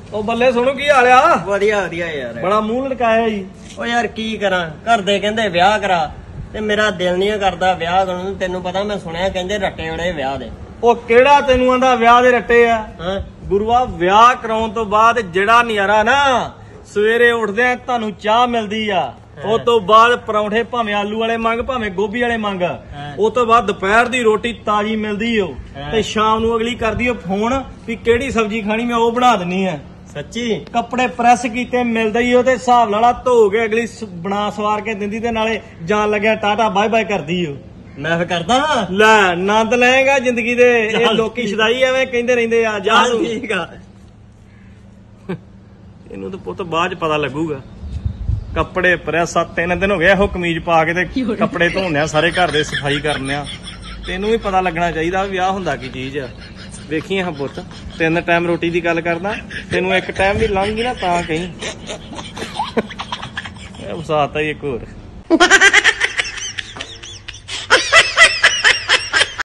ਉਹ ਬੱਲੇ ਸੁਣੋ ਕੀ ਹਾਲ ਆ? ਵਧੀਆ ਵਧੀਆ ਯਾਰ। ਬੜਾ ਮੂੰਹ ਲਟਕਾਇਆ ਜੀ। ਉਹ ਯਾਰ ਕੀ ਕਰਾਂ, ਘਰ ਦੇ ਕਹਿੰਦੇ ਵਿਆਹ ਕਰਾ ਤੇ ਮੇਰਾ ਦਿਲ ਨਹੀਂ ਕਰਦਾ ਵਿਆਹ ਕਰਨ ਨੂੰ। ਤੈਨੂੰ ਪਤਾ ਮੈਂ ਸੁਣਿਆ ਕਹਿੰਦੇ ਰੱਟੇ ਬੜੇ ਵਿਆਹ ਦੇ। ਉਹ ਕਿਹੜਾ ਤੈਨੂੰ ਆਂਦਾ ਵਿਆਹ ਦੇ ਰੱਟੇ ਆ? ਹਾਂ ਗੁਰੂਆ, ਵਿਆਹ ਕਰਾਉਣ ਤੋਂ ਬਾਅਦ ਜਿਹੜਾ ਨਜ਼ਾਰਾ ਨਾ, ਸਵੇਰੇ ਉੱਠਦੇ ਆ ਤੁਹਾਨੂੰ ਚਾਹ ਮਿਲਦੀ ਆ, ਉਸ ਤੋਂ ਬਾਅਦ ਪਰੌਂਠੇ ਭਾਵੇਂ ਆਲੂ ਵਾਲੇ ਮੰਗ ਭਾਵੇਂ ਗੋਭੀ ਵਾਲੇ ਮੰਗ, ਉਸ ਤੋਂ ਬਾਅਦ ਦੁਪਹਿਰ ਦੀ ਰੋਟੀ ਤਾਜ਼ੀ ਮਿਲਦੀ ਓ, ਤੇ ਸ਼ਾਮ ਨੂੰ ਅਗਲੀ ਕਰਦੀ ਓ ਫੋਨ ਵੀ ਕਿਹੜੀ ਸਬਜ਼ੀ ਖਾਣੀ, ਮੈਂ ਉਹ ਬਣਾ ਦਿੰਨੀ ਆ। ਸੱਚੀ? ਕੱਪੜੇ ਪ੍ਰੈਸ ਕੀਤੇ ਮਿਲਦੇ ਹੀ ਉਹ ਤੇ ਹਿਸਾਬ ਨਾਲ ਧੋ ਕੇ ਅਗਲੀ ਬਣਾ ਸਵਾਰ ਕੇ ਦਿੰਦੀ ਤੇ ਨਾਲੇ ਜਾਣ ਲੱਗਿਆ ਟਾਟਾ ਬਾਏ ਬਾਏ ਕਰਦੀ ਓ। ਮੈਂ ਫਿਰ ਕਰਦਾ ਲੈ ਆਨੰਦ ਲਏਗਾ ਜ਼ਿੰਦਗੀ ਦੇ। ਇਹ ਲੋਕੀ ਸ਼ਦਾਈ ਐਵੇਂ ਕਹਿੰਦੇ ਰਹਿੰਦੇ ਆ। ਜਾ ਠੀਕ ਆ। ਇਹਨੂੰ ਤਾਂ ਪੁੱਤ ਬਾਅਦ ਚ ਪਤਾ ਲੱਗੂਗਾ। ਕੱਪੜੇ ਪ੍ਰੈਸ 3 ਦਿਨ ਹੋ ਗਏ ਇਹੋ ਕਮੀਜ਼ ਪਾ ਕੇ ਤੇ ਕੱਪੜੇ ਧੋਣੇ ਆ, ਸਾਰੇ ਘਰ ਦੇ ਸਫਾਈ ਕਰਨੇ ਆ। ਤੈਨੂੰ ਵੀ ਪਤਾ ਲੱਗਣਾ ਚਾਹੀਦਾ ਵਿਆਹ ਹੁੰਦਾ ਕੀ ਚੀਜ਼ ਆ। ਵੇਖੀ ਹਾਂ ਪੁੱਤ, 3 ਟਾਈਮ ਰੋਟੀ ਦੀ ਗੱਲ ਕਰਦਾ, ਤੈਨੂੰ ਇੱਕ ਟਾਈਮ ਵੀ ਲੰਘ ਗਈ ਨਾ ਤਾਂ ਕਹੀਂ। ਇਹ ਵਸਾਤਾ ਹੀ ਇੱਕ ਹੋਰ।